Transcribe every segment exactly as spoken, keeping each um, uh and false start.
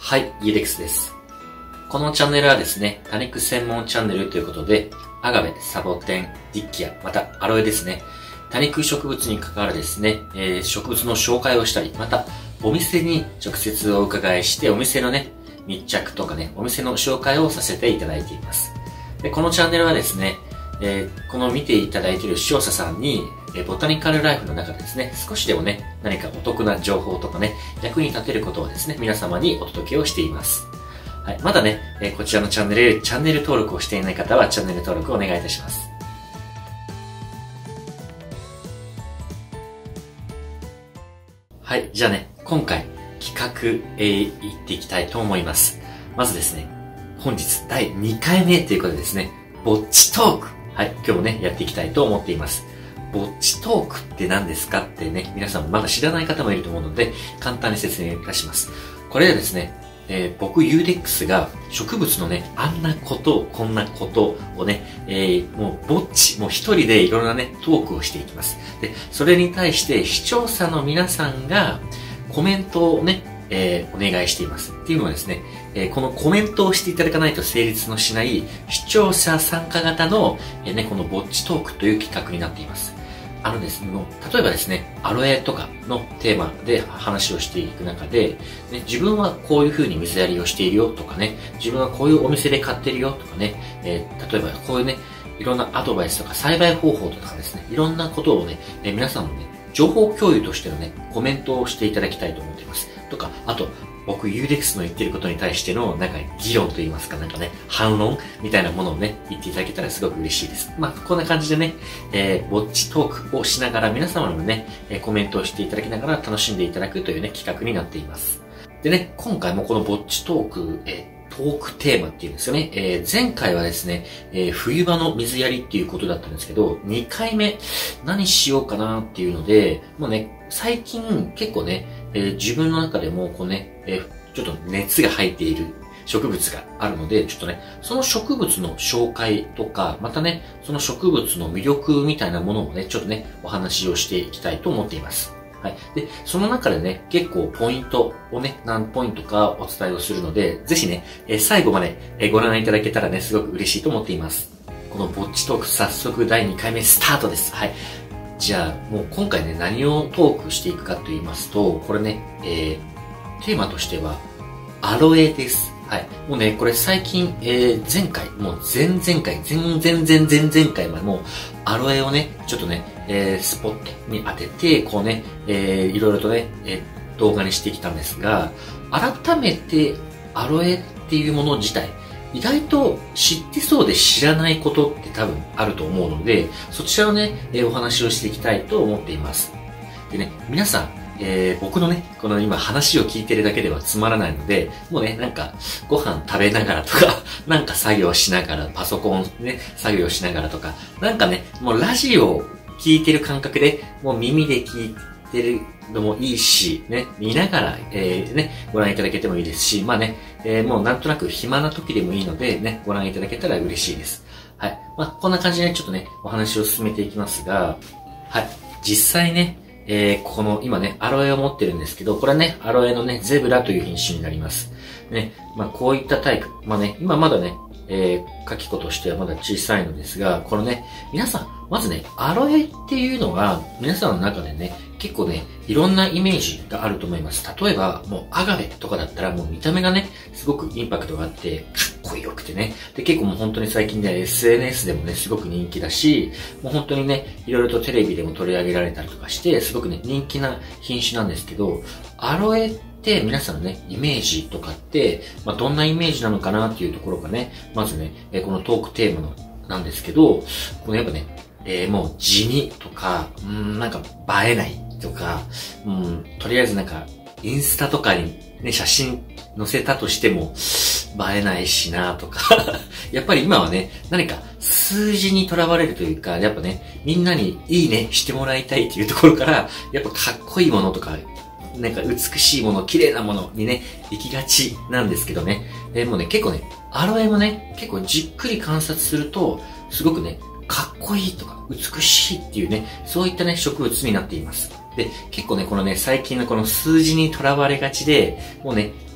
はい、イーレックスです。このチャンネルはですね、多肉専門チャンネルということで、アガベ、サボテン、ディッキア、またアロエですね、多肉植物に関わるですね、えー、植物の紹介をしたり、またお店に直接お伺いして、お店のね、密着とかね、お店の紹介をさせていただいています。でこのチャンネルはですね、えー、この見ていただいている視聴者さんに、えー、ボタニカルライフの中でですね、少しでもね、何かお得な情報とかね、役に立てることをですね、皆様にお届けをしています。はい、まだね、えー、こちらのチャンネル、チャンネル登録をしていない方は、チャンネル登録をお願いいたします。はい、じゃあね、今回、企画、えー、行っていきたいと思います。まずですね、本日だいにかいめということでですね、ぼっちトーク。はい、今日もね、やっていきたいと思っています。ぼっちトークって何ですかってね、皆さんまだ知らない方もいると思うので、簡単に説明いたします。これはですね、えー、僕ユーデックスが植物のね、あんなこと、こんなことをね、えー、もうぼっち、もう一人でいろんなね、トークをしていきます。で、それに対して視聴者の皆さんがコメントをね、えー、お願いしています。っていうのはですね、えー、このコメントをしていただかないと成立のしない視聴者参加型の、えーね、このぼっちトークという企画になっています。あのですね、例えばですね、アロエとかのテーマで話をしていく中で、ね、自分はこういう風に水やりをしているよとかね、自分はこういうお店で買ってるよとかね、えー、例えばこういうね、いろんなアドバイスとか栽培方法とかですね、いろんなことをね、えー、皆さんのね、情報共有としてのね、コメントをしていただきたいと思っています。とか、あと、僕、ユーデックスの言ってることに対しての、なんか、議論と言いますか、なんかね、反論みたいなものをね、言っていただけたらすごく嬉しいです。まあ、こんな感じでね、えー、ぼっちトークをしながら、皆様のね、えー、コメントをしていただきながら楽しんでいただくというね、企画になっています。でね、今回もこのぼっちトーク、えートークテーマっていうんですよね。えー、前回はですね、えー、冬場の水やりっていうことだったんですけど、にかいめ何しようかなっていうので、もうね、最近結構ね、えー、自分の中でもこうね、えー、ちょっと熱が入っている植物があるので、ちょっとね、その植物の紹介とか、またね、その植物の魅力みたいなものをね、ちょっとね、お話をしていきたいと思っています。はい。で、その中でね、結構ポイントをね、何ポイントかお伝えをするので、ぜひね、えー、最後まで、えー、ご覧いただけたらね、すごく嬉しいと思っています。このぼっちトーク早速だいにかいめスタートです。はい。じゃあ、もう今回ね、何をトークしていくかと言いますと、これね、えー、テーマとしては、アロエです。はい。もうね、これ最近、えー、前回、もう前々回、前々前々前々回までもう、アロエをね、ちょっとね、えー、スポットに当てて、こうね、えー、いろいろとね、えー、動画にしてきたんですが、改めて、アロエっていうもの自体、意外と知ってそうで知らないことって多分あると思うので、そちらをね、えー、お話をしていきたいと思っています。でね、皆さん、えー、僕のね、この今話を聞いてるだけではつまらないので、もうね、なんか、ご飯食べながらとか、なんか作業しながら、パソコンね、作業しながらとか、なんかね、もうラジオを聞いてる感覚で、もう耳で聞いてるのもいいし、ね、見ながら、えー、ね、ご覧いただけてもいいですし、まあね、えー、もうなんとなく暇な時でもいいので、ね、ご覧いただけたら嬉しいです。はい。まあ、こんな感じでちょっとね、お話を進めていきますが、はい。実際ね、えー、この、今ね、アロエを持ってるんですけど、これはね、アロエのね、ゼブラという品種になります。ね、まあ、こういったタイプ。まあね、今まだね、えー、カキコとしてはまだ小さいのですが、このね、皆さん、まずね、アロエっていうのは、皆さんの中でね、結構ね、いろんなイメージがあると思います。例えば、もうアガベとかだったら、もう見た目がね、すごくインパクトがあって、かっこよくてね。で、結構もう本当に最近ね、エスエヌエス でもね、すごく人気だし、もう本当にね、いろいろとテレビでも取り上げられたりとかして、すごくね、人気な品種なんですけど、アロエって皆さんのね、イメージとかって、まあ、どんなイメージなのかなっていうところがね、まずね、えこのトークテーマのなんですけど、このやっぱね、えー、もう地味とか、うん、なんか映えないとか、うん、とりあえずなんか、インスタとかにね、写真載せたとしても、映えないしなとか、やっぱり今はね、何か数字にとらわれるというか、やっぱね、みんなにいいねしてもらいたいっていうところから、やっぱかっこいいものとか、なんか美しいもの、綺麗なものにね、行きがちなんですけどね。でもね、結構ね、アロエもね、結構じっくり観察すると、すごくね、かっこいいとか美しいっていうね、そういったね、植物になっています。で、結構ね、このね、最近のこの数字にとらわれがちで、もうね、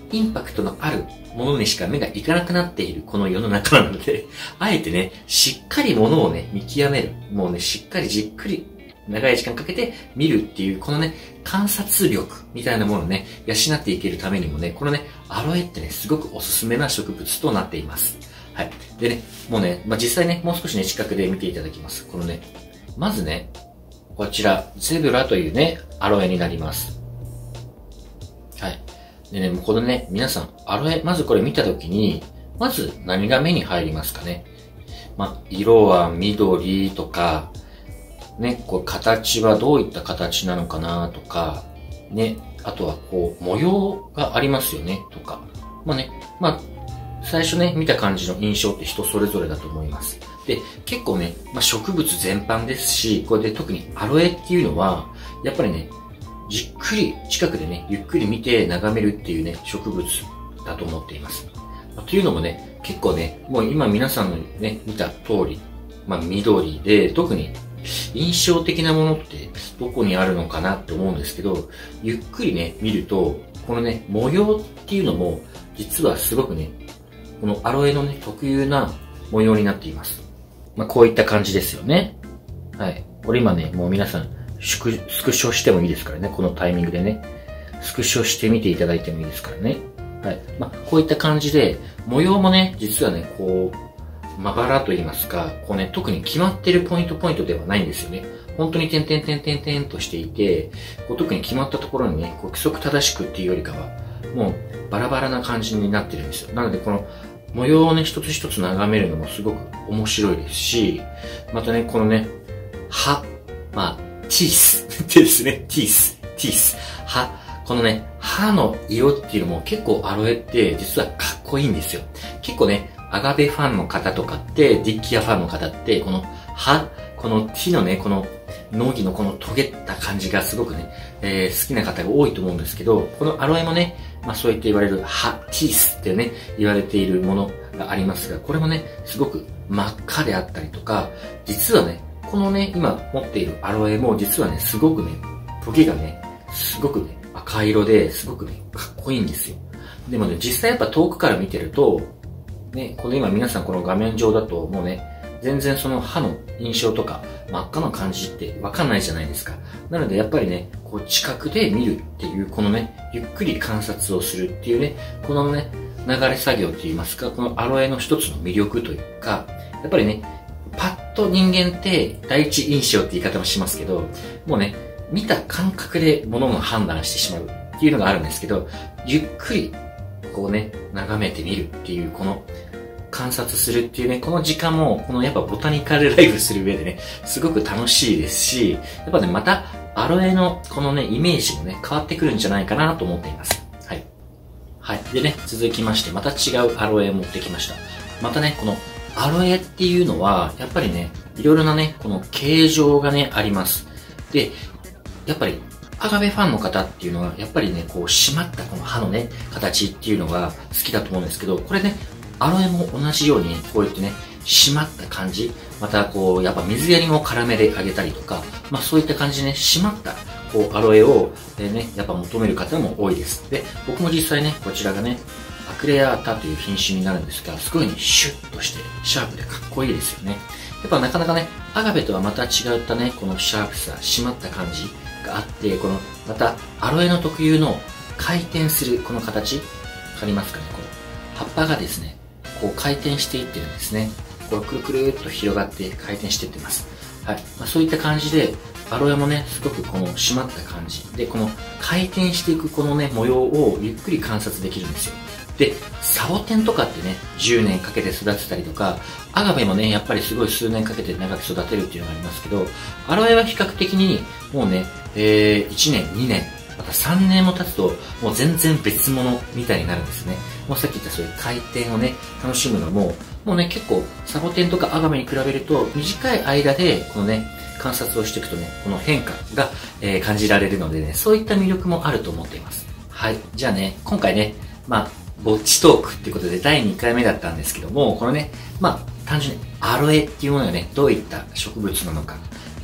インパクトのあるものにしか目がいかなくなっているこの世の中なので、あえてね、しっかりものをね、見極める。もうね、しっかりじっくり長い時間かけて見るっていう、このね、観察力みたいなものをね、養っていけるためにもね、このね、アロエってね、すごくおすすめな植物となっています。はい。でね、もうね、まあ、実際ね、もう少しね、近くで見ていただきます。このね、まずね、こちら、ゼブラというね、アロエになります。はい。でね、もうこのね、皆さん、アロエ、まずこれ見たときに、まず何が目に入りますかね。まあ、色は緑とか、ね、こう形はどういった形なのかなとか、ね、あとはこう模様がありますよねとか、まあね、まあ最初ね見た感じの印象って人それぞれだと思います。で、結構ね、まあ、植物全般ですし、これで特にアロエっていうのはやっぱりね、じっくり近くでねゆっくり見て眺めるっていうね植物だと思っています。というのもね、結構ね、もう今皆さんのね見た通り、まあ緑で特に印象的なものってどこにあるのかなって思うんですけど、ゆっくりね、見ると、このね、模様っていうのも、実はすごくね、このアロエのね、特有な模様になっています。まあ、こういった感じですよね。はい。これ今ね、もう皆さん、スク、スクショしてもいいですからね、このタイミングでね。スクショしてみていただいてもいいですからね。はい。まあ、こういった感じで、模様もね、実はね、こう、まばらと言いますか、こうね、特に決まってるポイントポイントではないんですよね。本当に点々点々点々としていて、こう特に決まったところにね、こう規則正しくっていうよりかは、もうバラバラな感じになってるんですよ。なのでこの模様をね、一つ一つ眺めるのもすごく面白いですし、またね、このね、葉、まあ、ティースってですね、ティース、ティース、葉、このね、葉の色っていうのも結構アロエって実はかっこいいんですよ。結構ね、アガベファンの方とかって、ディッキアファンの方って、この葉、この木のね、この農木のこの尖った感じがすごくね、えー、好きな方が多いと思うんですけど、このアロエもね、まあそう言って言われる葉、ティースってね、言われているものがありますが、これもね、すごく真っ赤であったりとか、実はね、このね、今持っているアロエも実はね、すごくね、トゲがね、すごくね、赤色ですごくね、かっこいいんですよ。でもね、実際やっぱ遠くから見てると、ね、この今皆さんこの画面上だともうね、全然その歯の印象とか真っ赤な感じってわかんないじゃないですか。なのでやっぱりね、こう近くで見るっていう、このね、ゆっくり観察をするっていうね、このね、流れ作業って言いますか、このアロエの一つの魅力というか、やっぱりね、パッと人間って第一印象って言い方もしますけど、もうね、見た感覚で物の判断してしまうっていうのがあるんですけど、ゆっくりこうね、眺めてみるっていう、この観察するっていうね、この時間も、このやっぱボタニカルライフする上でね、すごく楽しいですし、やっぱね、またアロエのこのね、イメージもね、変わってくるんじゃないかなと思っています。はい。はい。でね、続きまして、また違うアロエを持ってきました。またね、このアロエっていうのは、やっぱりね、いろいろなね、この形状がね、あります。で、やっぱり、アガベファンの方っていうのは、やっぱりね、こう、締まったこの歯のね、形っていうのが好きだと思うんですけど、これね、アロエも同じように、こうやってね、締まった感じ、またこう、やっぱ水やりも絡めであげたりとか、まあそういった感じでね、締まった、こう、アロエを、えー、ね、やっぱ求める方も多いです。で、僕も実際ね、こちらがね、アクレアータという品種になるんですが、すごいね、シュッとして、シャープでかっこいいですよね。やっぱなかなかね、アガベとはまた違ったね、このシャープさ、締まった感じがあって、この、また、アロエの特有の回転するこの形、わかりますかね、この葉っぱがですね、こう回転していってるんですね。こうくるくるっと広がって回転していってます。はい。まあ、そういった感じで、アロエもね、すごくこの締まった感じで、この回転していくこのね、模様をゆっくり観察できるんですよ。で、サボテンとかってね、じゅうねんかけて育てたりとか、アガベもね、やっぱりすごい数年かけて長く育てるっていうのがありますけど、アロエは比較的にもうね、えー、いちねん、にねん、またさんねんも経つと、もう全然別物みたいになるんですね。もうさっき言ったそういう回転をね、楽しむのも、もうね、結構サボテンとかアガベに比べると、短い間で、このね、観察をしていくとね、この変化が、えー、感じられるのでね、そういった魅力もあると思っています。はい。じゃあね、今回ね、まあ、ぼっちトークっていうことでだいにかいめだったんですけども、このね、まあ、単純にアロエっていうものがね、どういった植物なのか、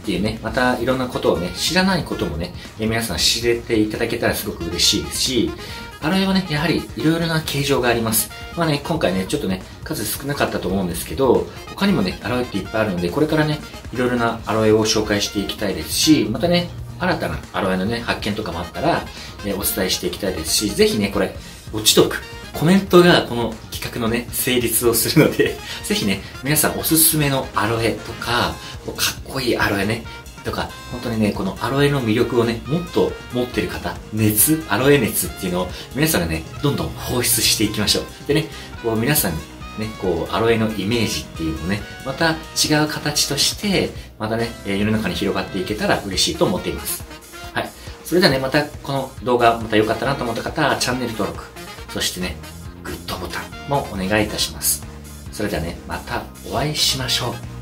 っていうね、またいろんなことをね、知らないこともね、え皆さん知れていただけたらすごく嬉しいですし、アロエはね、やはりいろいろな形状があります。まあね、今回ね、ちょっとね、数少なかったと思うんですけど、他にもね、アロエっていっぱいあるので、これからね、いろいろなアロエを紹介していきたいですし、またね、新たなアロエのね、発見とかもあったら、えお伝えしていきたいですし、ぜひね、これ、ウォッチトーク、コメントがこの企画のね、成立をするので、ぜひね、皆さんおすすめのアロエとか、かっこいいアロエね、とか、本当にね、このアロエの魅力をね、もっと持ってる方、熱、アロエ熱っていうのを皆さんがね、どんどん放出していきましょう。でね、こう皆さんにね、こう、アロエのイメージっていうのをね、また違う形として、またね、世の中に広がっていけたら嬉しいと思っています。はい。それではね、またこの動画また良かったなと思った方は、チャンネル登録、そしてね、グッドボタンもお願いいたします。それではね、またお会いしましょう。